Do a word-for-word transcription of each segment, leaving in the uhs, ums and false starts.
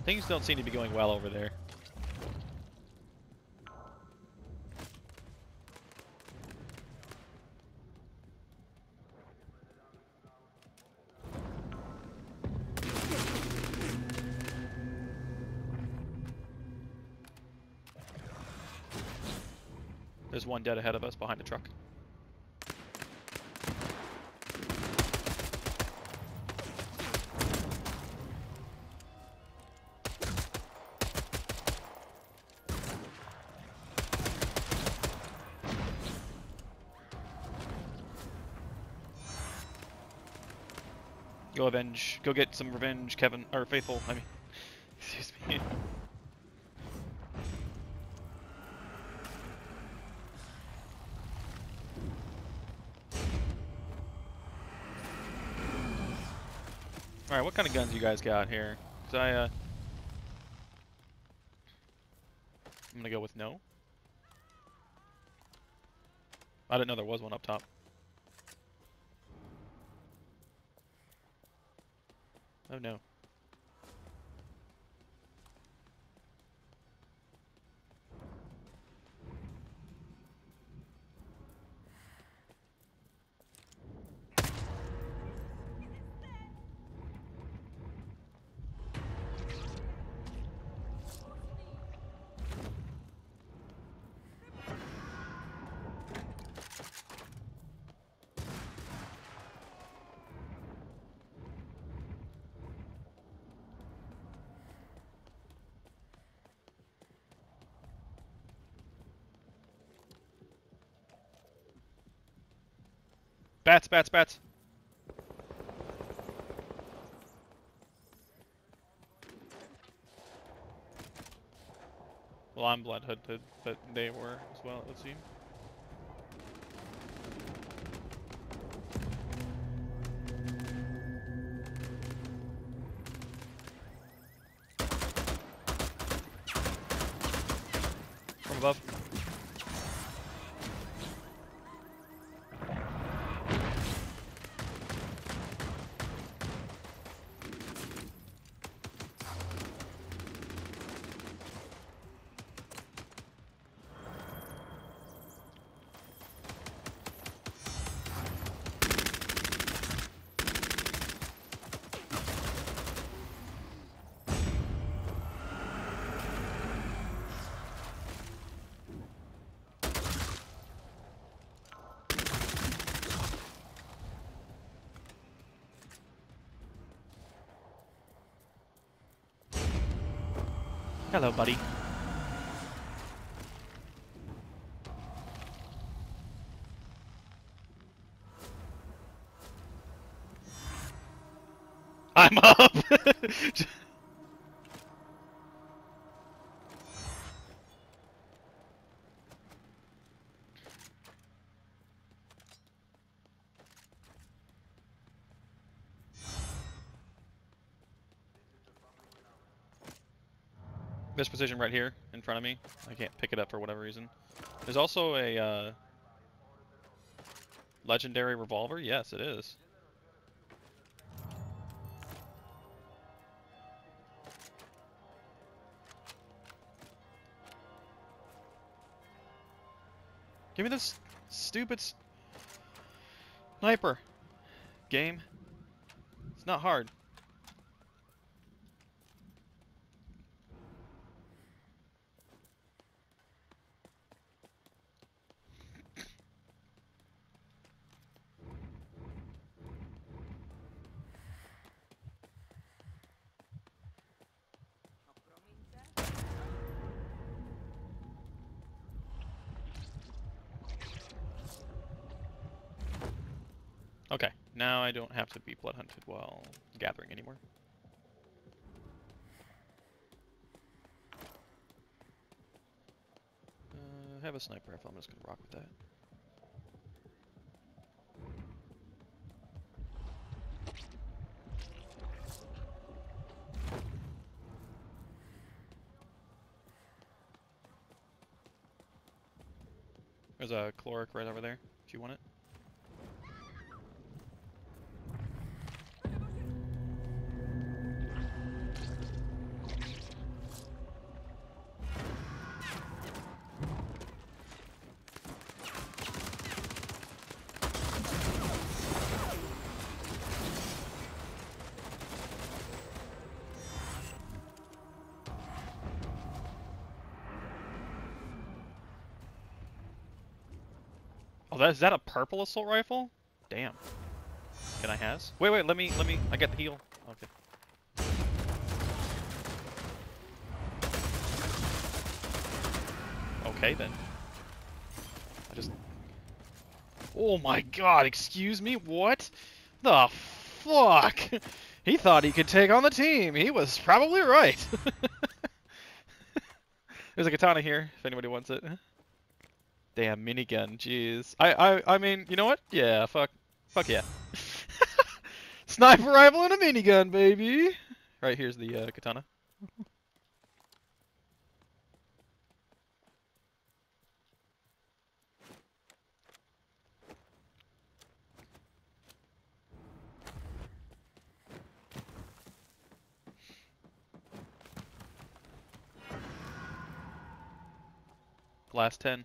Things don't seem to be going well over there. There's one dead ahead of us behind the truck. Go avenge. Go get some revenge, Kevin. Or Faithful, I mean. Excuse me. Alright, what kind of guns you guys got here? Cause I, uh... I'm gonna go with no. I didn't know there was one up top. Oh no. Bats, bats, bats. Well, I'm blood hooded, but they were as well, it would seem. From above. Hello, buddy. I'm up! This position right here in front of me. I can't pick it up for whatever reason. There's also a uh, legendary revolver. Yes, it is. Give me this stupid sniper game. It's not hard. Okay, now I don't have to be blood hunted while gathering anymore. Uh, I have a sniper rifle, I'm just gonna rock with that. There's a caloric right over there, if you want it. Oh, that is that a purple assault rifle? Damn. Can I has? Wait, wait. Let me, let me. I got the heal. Okay. Okay then. I just. Oh my God! Excuse me. What? The fuck? He thought he could take on the team. He was probably right. There's a katana here, if anybody wants it. Damn, minigun, jeez. I, I, I mean, you know what? Yeah, fuck. Fuck yeah. Sniper rifle and a minigun, baby! Right, here's the uh, katana. Last ten.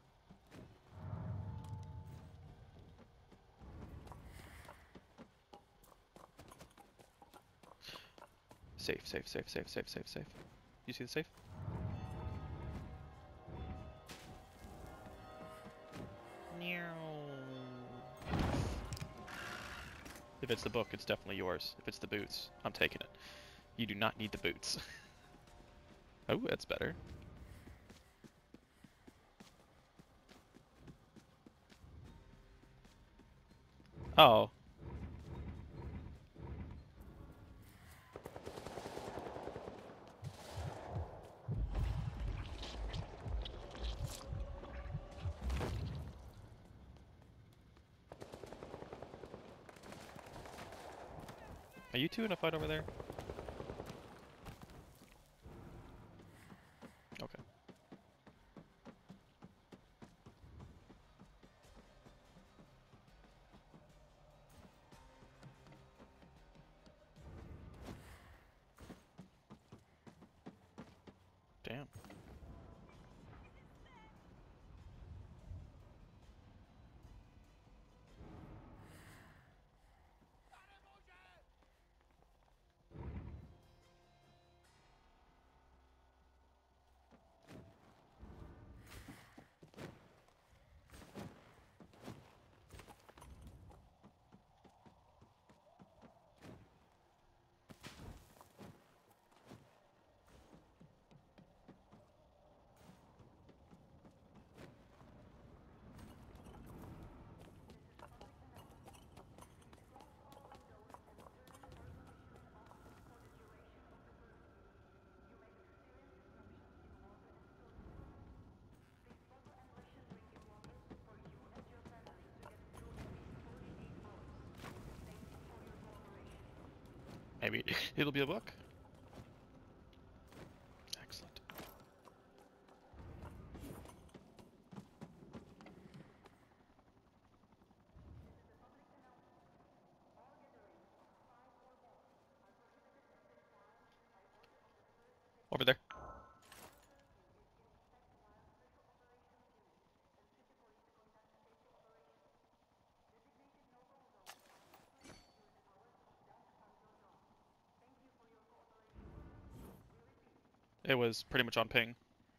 Safe, safe, safe, safe, safe, safe, safe. You see the safe? If it's the book, it's definitely yours. If it's the boots, I'm taking it. You do not need the boots. Oh, that's better. Oh. Are you two in a fight over there? Okay. Damn. Maybe it'll be a book. Excellent. Over there. It was pretty much on ping.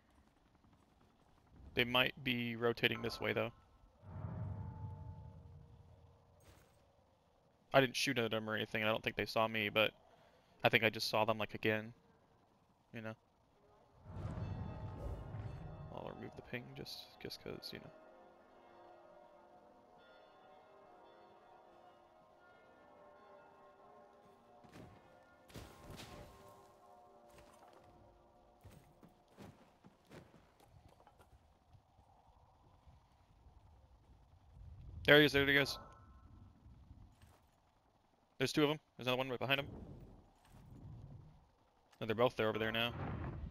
They might be rotating this way, though. I didn't shoot at them or anything, and I don't think they saw me, but I think I just saw them, like, again. You know? I'll remove the ping just just because, you know. There he is, there he goes. There's two of them. There's another one right behind him. And they're both there over there now.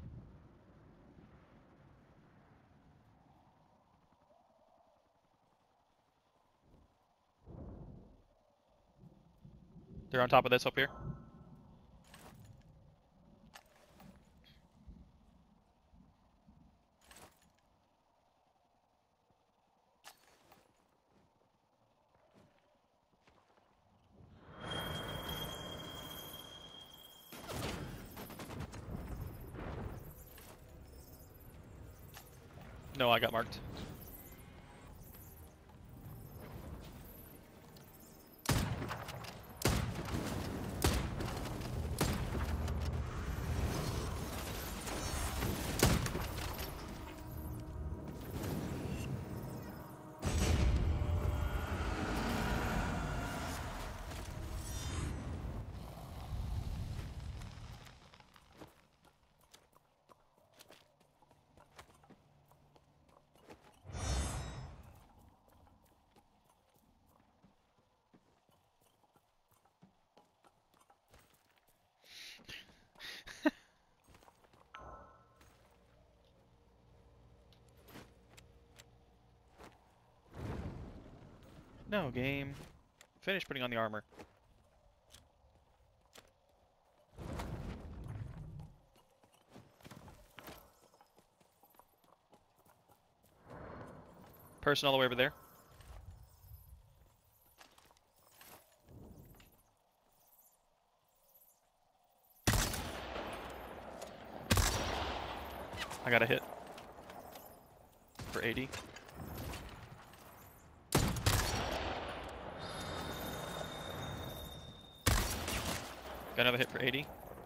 They're on top of this up here. No, I got marked. No, game. Finish putting on the armor. Person all the way over there. I got a hit. For eighty. Got another hit for eighty.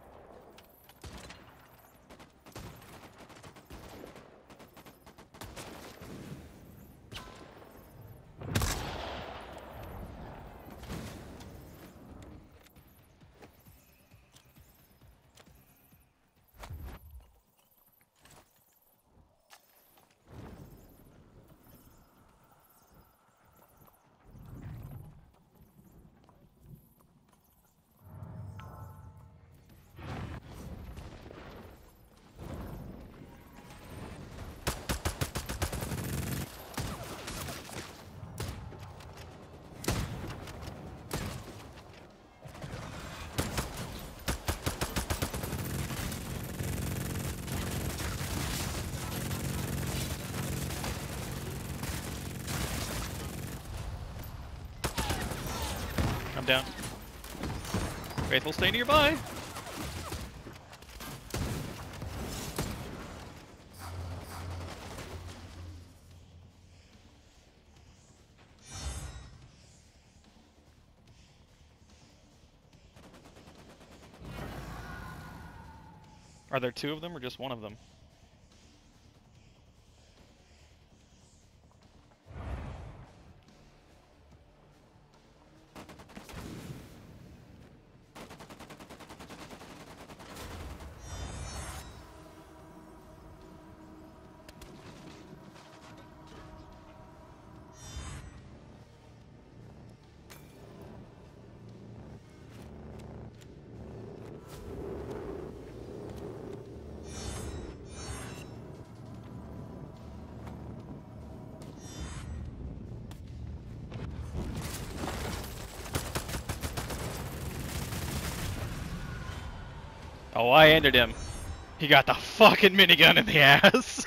I'm down. Faithful, stay nearby. Are there two of them or just one of them? Oh, I ended him. He got the fucking minigun in the ass.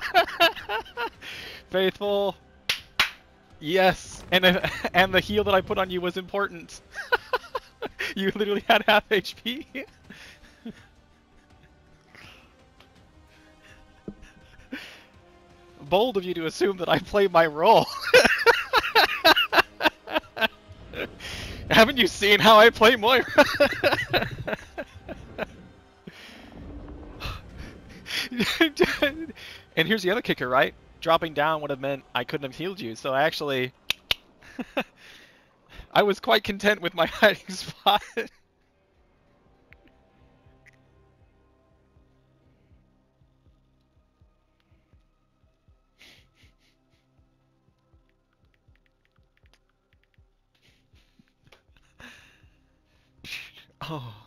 Faithful. Yes. And the, and the heal that I put on you was important. You literally had half H P. Bold of you to assume that I play my role. Haven't you seen how I play Moira? And here's the other kicker, right? Dropping down would have meant I couldn't have healed you, so I actually... I was quite content with my hiding spot. Oh.